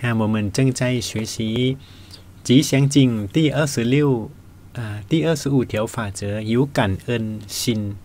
我们正在学习吉祥经第第25条法则，有感恩心。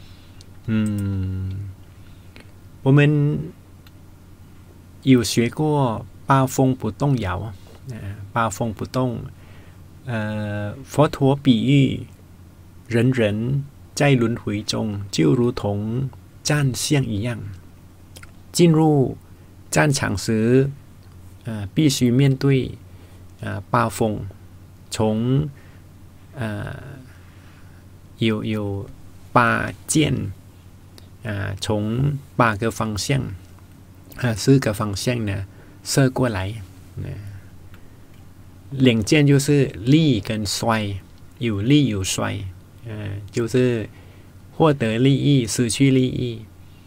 我们有学过八风不动摇，八风不动。佛陀比喻人人在轮回中就如同战象一样，进入战场时，必须面对八风，从有8箭，从8个方向4个方向呢射过来。2箭就是利跟衰，有利有衰，就是获得利益，失去利益。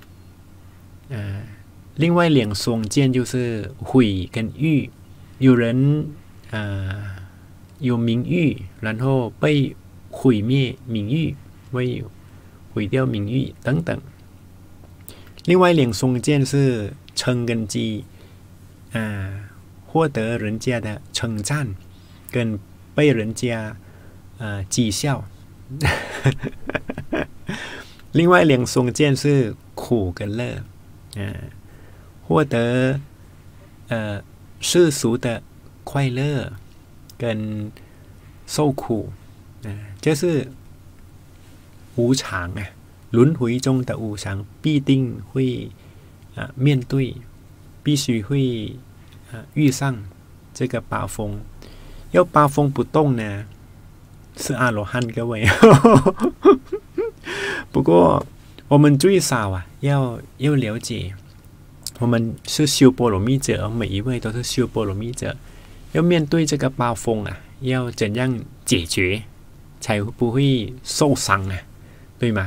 另外2双箭就是毁跟誉，有人有名誉，然后被毁灭名誉，被毁掉名誉等等。另外2双箭是称跟讥，获得人家的称赞，跟被人家讥笑。另外2双箭是苦跟乐，获得世俗的快乐跟受苦，这是无常轮回中的无常，必定会面对，必须会遇上这个八风。要八风不动呢，是阿罗汉各位。不过我们最少要了解，我们是修波罗蜜者，每一位都是修波罗蜜者，要面对这个八风要怎样解决才不会受伤对吗？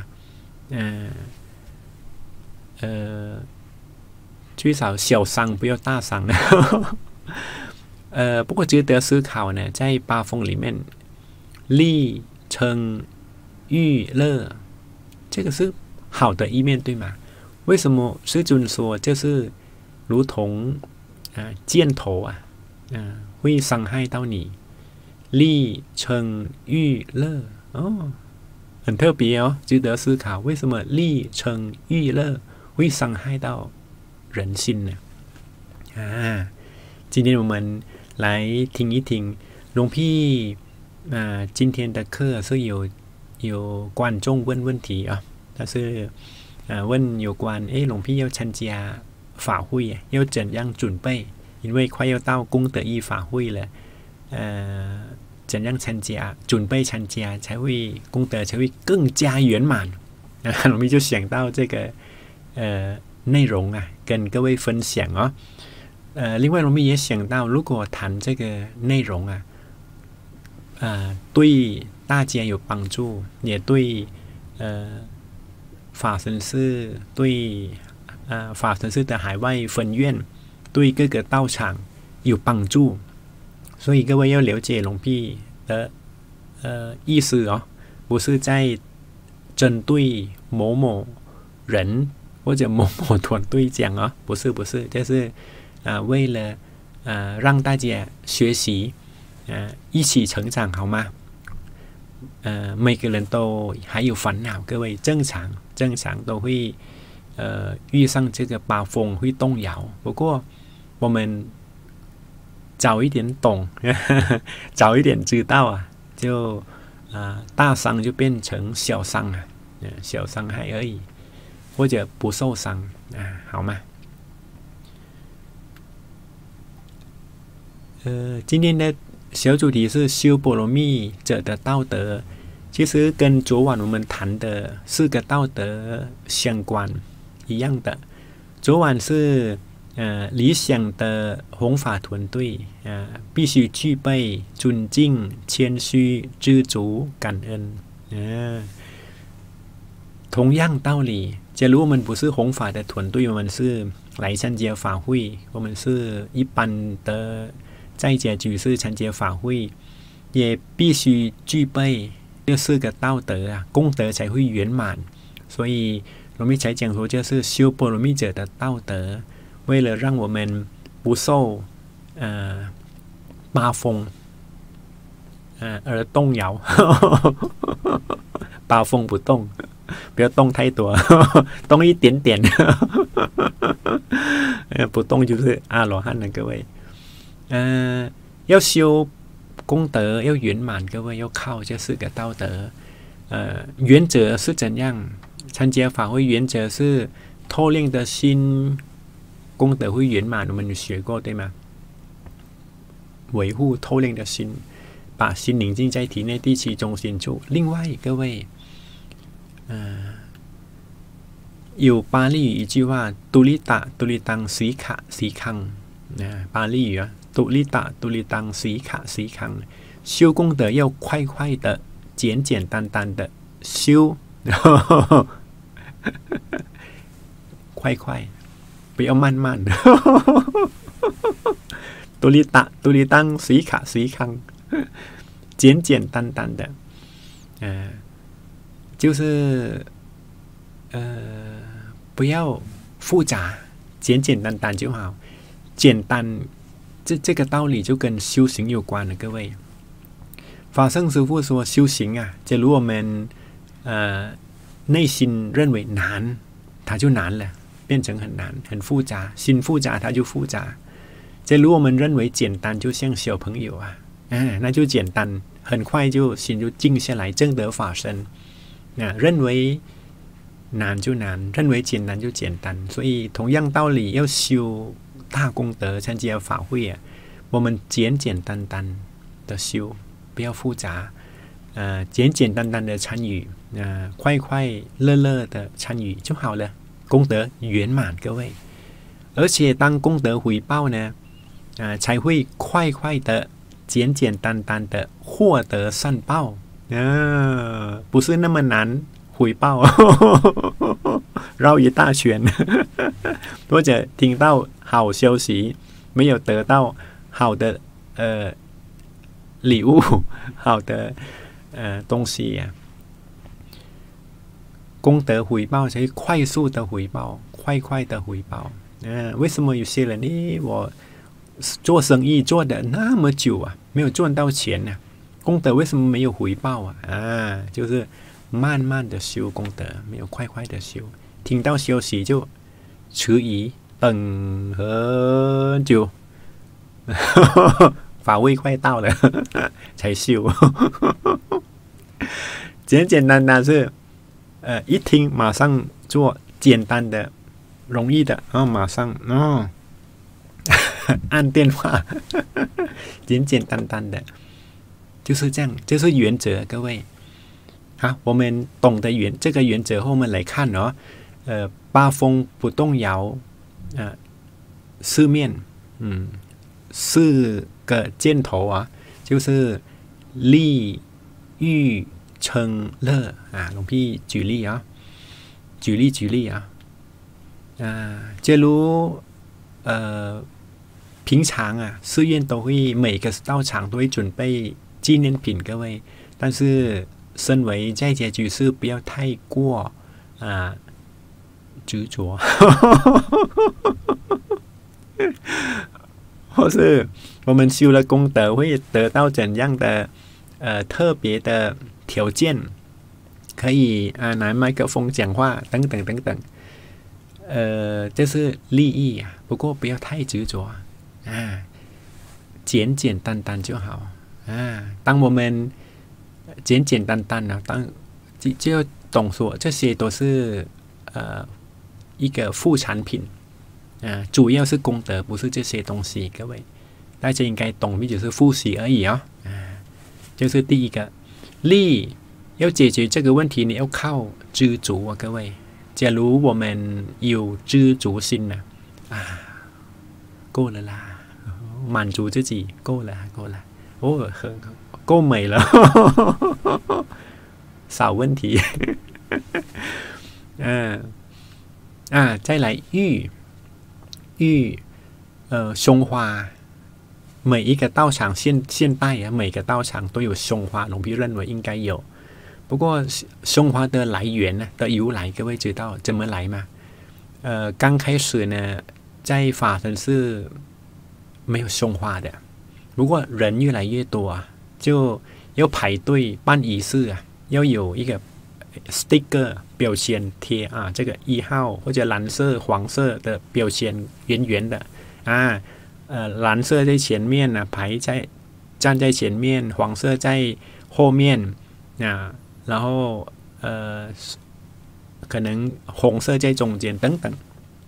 最少小伤不要大伤。不过值得思考呢，在八风里面，利、嗔、欲、乐，这个是好的一面，对吗？为什么师尊说这是如同箭头会伤害到你？利、嗔、欲、乐，很特别值得思考。为什么利、嗔、欲、乐会伤害到人心呢？今天我们来听一听龙พี่今天的课是有观众问问题他是问有关龙พี่要参加法会要怎样准备，因为快要到功德一法会了，怎样参加，准备参加才会功德才会更加圆满。龙พี่就想到这个内容跟各位分享另外龙พี่也想到，如果谈这个内容对大家有帮助，也对法身寺，对法身寺的海外分院，对各个道场有帮助，所以各位要了解龙พี่的意思不是在针对某某人或者某某团队讲不是，这是为了让大家学习一起成长，好吗？每个人都还有烦恼，各位正常都会遇上这个八风会动摇。不过我们早一点懂，早一点知道就大伤就变成小伤小伤害而已，或者不受伤好吗？今天的小主题是修波罗蜜者的道德，其实跟昨晚我们谈的4个道德相关一样的。昨晚是理想的弘法团队必须具备尊敬、谦虚、知足、感恩。同样道理，假如我们不是弘法的团队，我们是来参加法会，我们是一般的在家居士参加法会，也必须具备这4个道德功德才会圆满。所以龙พี่才讲说，这是修波罗蜜者的道德，为了让我们不受八风而动摇八风不动，不要动太多动一点点不动就是阿罗汉的各位要修功德要圆满，各位要靠这四个道德原则是怎样？参加法会原则是透亮的心功德会圆满，我们有学过对吗？维护透亮的心，把心宁静在体内第七中心处。另外各位有巴利语一句话杜利达杜利当西卡西康巴利语杜利达杜利当西卡西康，修功德要快快的简简单单的修快快不要慢慢的杜利达杜利当西卡西康简简单单的就是不要复杂，简简单单就好。简单这个道理就跟修行有关了，各位。法圣师父说修行假如我们内心认为难，它就难了，变成很难很复杂，心复杂它就复杂。假如我们认为简单，就像小朋友那就简单，很快就心就静下来，正得法身认为难就难，认为简单就简单。所以同样道理，要修大功德参加法会我们简简单单的修，不要复杂简简单单的参与快快乐乐的参与就好了，功德圆满各位。而且当功德回报呢才会快快的简简单单的获得善报不是那么难回报绕一大圈或者听到好消息没有得到好的礼物好的东西功德回报才快速的回报，快快的回报为什么有些人我做生意做的那么久没有赚到钱功德为什么没有回报就是慢慢的修功德，没有快快的修。听到消息就迟疑，等很久法会快到了才修简简单单是一听马上做，简单的容易的马上按电话简简单单的就是这样，这是原则各位我们懂得这个原则后，我们来看八风不动摇四面四个箭头就是利欲嗔乐龙พี่举例举例假如平常寺院都会每个道场都会准备纪念品各位，但是身为在家居士不要太过执着或是我们修了功德会得到怎样的特别的条件，可以拿麦克风讲话等等等等这是利益不过不要太执着简简单单就好当我们简简单单就要懂说这些都是一个副产品主要是功德，不是这些东西各位大家应该懂，只是复习而已就是第一个利，要解决这个问题你要靠知足各位。假如我们有知足心够了啦，满足自己够了够美了少问题再来欲胸花，每一个道场现代每个道场都有胸花，龙皮认为应该有。不过胸花的来源的由来各位知道怎么来吗？刚开始呢在法身寺没有凶化的。如果人越来越多啊，就要排队办仪式啊，要有一个 sticker 标签贴啊，这个1号或者蓝色、黄色的标签圆圆的啊，蓝色在前面呢，站在前面，黄色在后面啊，然后可能红色在中间等等。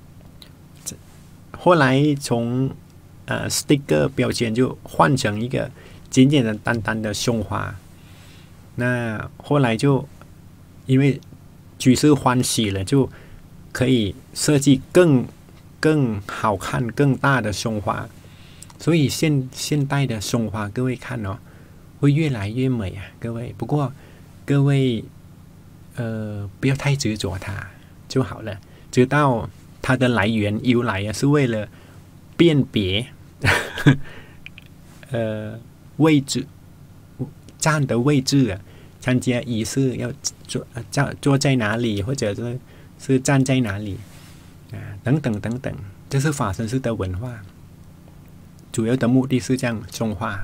后来从sticker 标签就换成一个简简单单的胸花。那后来就因为举世欢喜了，就可以设计更好看、更大的胸花。所以现代的胸花，各位看哦，会越来越美啊，各位。不过各位不要太执着它就好了，知道它的来源由来啊，是为了辨别位置站的位置啊，参加仪式要坐在哪里，或者是站在哪里啊，等等等等，这是法身寺的文化。主要的目的是这样中化。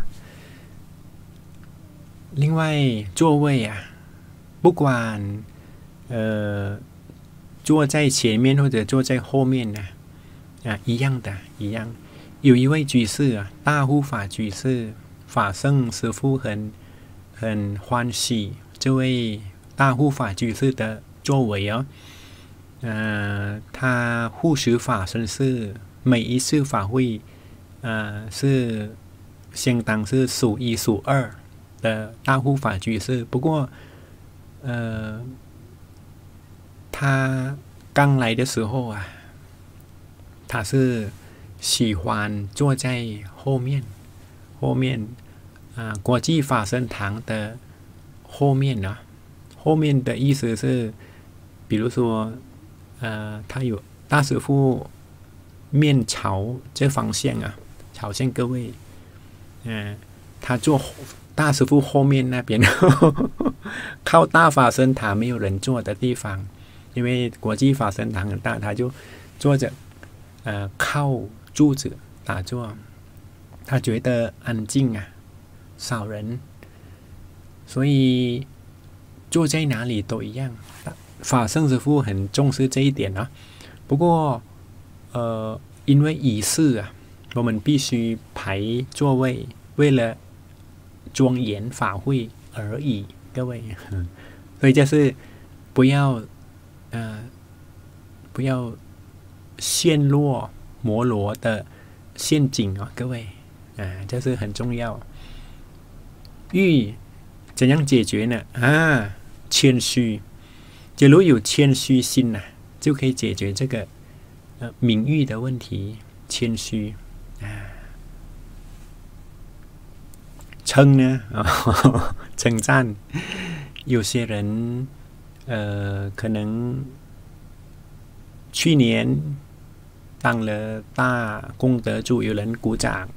另外座位啊，不管坐在前面或者坐在后面呢，一样的，一样。有一位居士啊，大护法居士，法圣师父很欢喜这位大护法居士的作为哦。他护持法身寺每一次法会，是相当是数1数2的大护法居士。不过，他刚来的时候啊，他是喜欢坐在后面，国际法身堂的后面呢。后面的意思是，比如说，他有大师父面朝这方向啊。朝向各位，他坐大师父后面那边，靠大法身堂没有人坐的地方，因为国际法身堂很大，他就坐着，靠柱子打坐，他觉得安静啊，少人，所以坐在哪里都一样。法圣师父很重视这一点啊。不过，因为仪式啊。我们必须排座位，为了庄严法会而已，各位。所以就是不要陷落摩罗的陷阱啊，各位，这是很重要。欲怎样解决呢？谦虚，假如有谦虚心呢，就可以解决这个名誉的问题。谦虚。称呢？称赞，有些人可能去年当了大功德主，有人鼓掌。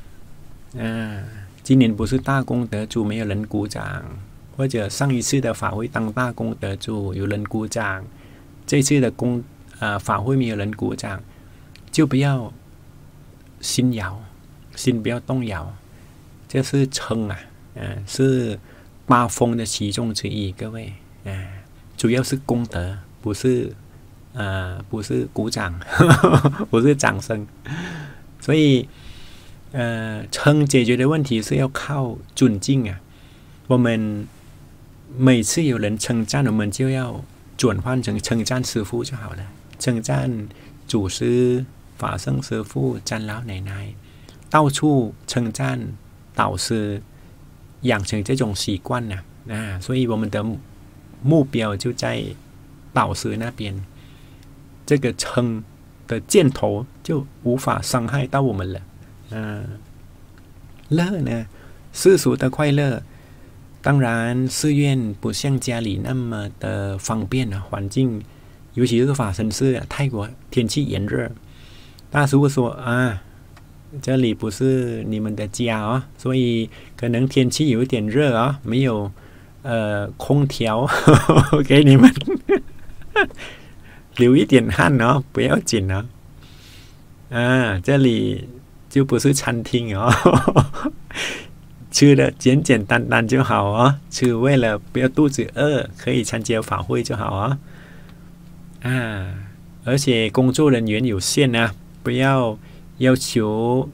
今年不是大功德主，没有人鼓掌。或者上一次的法会当大功德主，有人鼓掌。这次的法会没有人鼓掌，就不要心摇，心不要动摇。这是称啊，是8风的其中之一，各位，主要是功德，不是鼓掌，不是掌声。所以，称解决的问题是要靠尊敬啊。我们每次有人称赞，我们就要转换成称赞师父就好了，称赞祖师、法圣师父、长老奶奶，到处称赞导师，养成这种习惯呢，所以我们的目标就在导师那边，这个称的箭头就无法伤害到我们了。乐呢，世俗的快乐，当然寺院不像家里那么的方便啊，环境，尤其是法身寺泰国天气炎热，大师傅说这里不是你们的家啊，所以可能天气有一点热啊，没有空调给你们流一点汗不要紧这里就不是餐厅哦。吃的简简单单就好哦，吃为了不要肚子饿，可以参加法会就好哦。而且工作人员有限啊，不要要求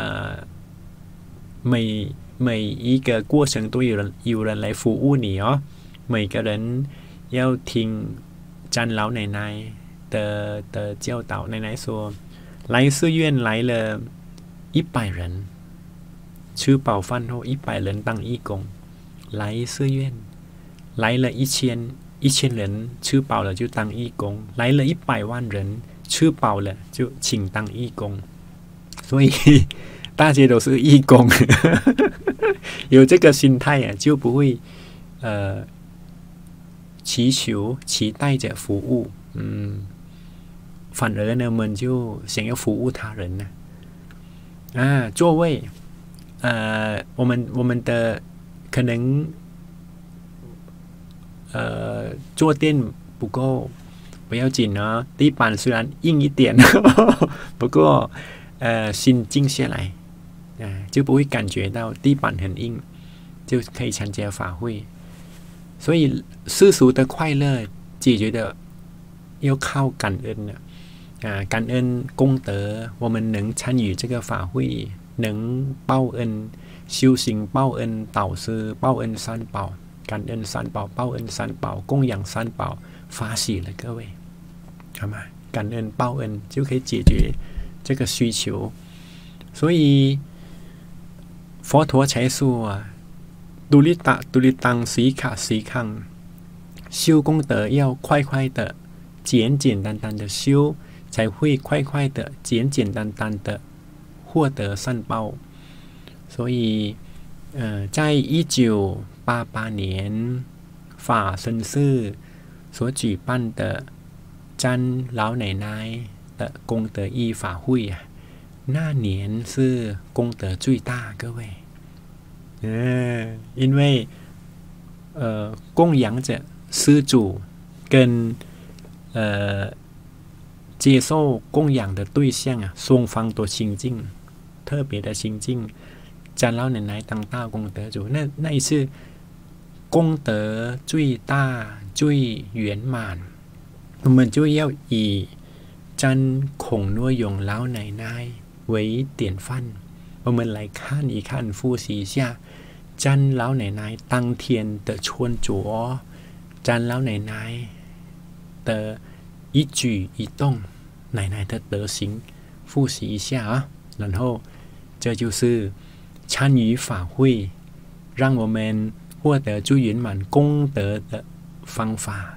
每一个过程都有人来服务你哦。每个人要听长老奶奶的教导。奶奶说，来寺院来了100人，吃饱饭后100人当义工。来寺院来了1000人，吃饱了就当义工。来了100万人，吃饱了就请当义工。所以大家都是义工。有这个心态啊，就不会期待着服务，反而呢，我们就想要服务他人呢。座位，我们的可能坐垫不够，不要紧啊。地板虽然硬一点，不过心静下来，就不会感觉到地板很硬，就可以参加法会。所以世俗的快乐解决的要靠感恩了。感恩功德，我们能参与这个法会，能报恩，修行报恩，导师报恩三宝，感恩三宝，报恩三宝，供养三宝，发喜了各位，好吗？感恩报恩就可以解决这个需求。所以佛陀才说独立当สีขะสีขัง，修功德要快快的简简单单的修，才会快快的简简单单的获得善报。所以在1988年法身寺所举办的詹老奶奶的功德义法会那年是功德最大，各位。因为供养者施主跟接受供养的对象双方都清净，特别的清净。长老奶奶当大功德主，那一次功德最大最圆满，我们就要以詹孔诺永老奶奶为典范。我们来看一看，复习一下詹老奶奶当天的穿着，詹老奶奶的一举一动，奶奶的德行，复习一下然后这就是参与法会，让我们获得最圆满功德的方法。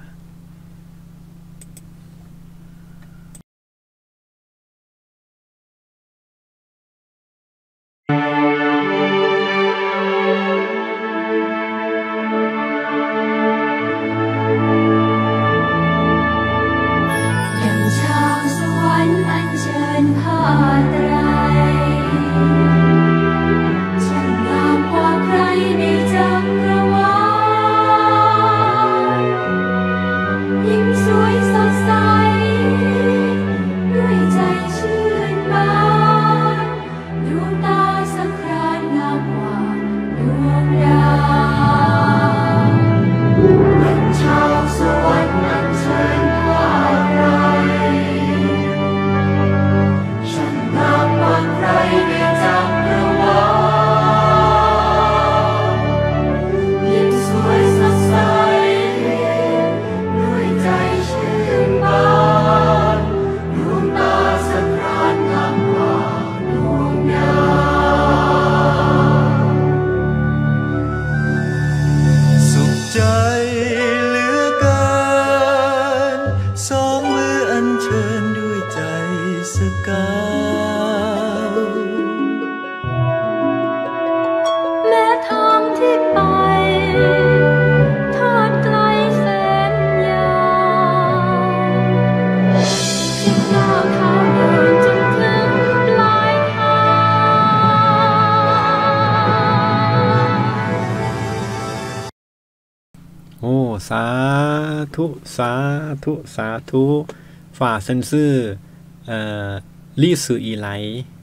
สาธุสาธุสาธุ法身是历史以来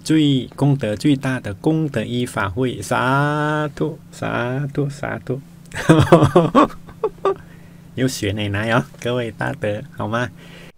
最功德最大的功德一法会，萨土萨土萨土。有学奶奶哦，各位大德好吗？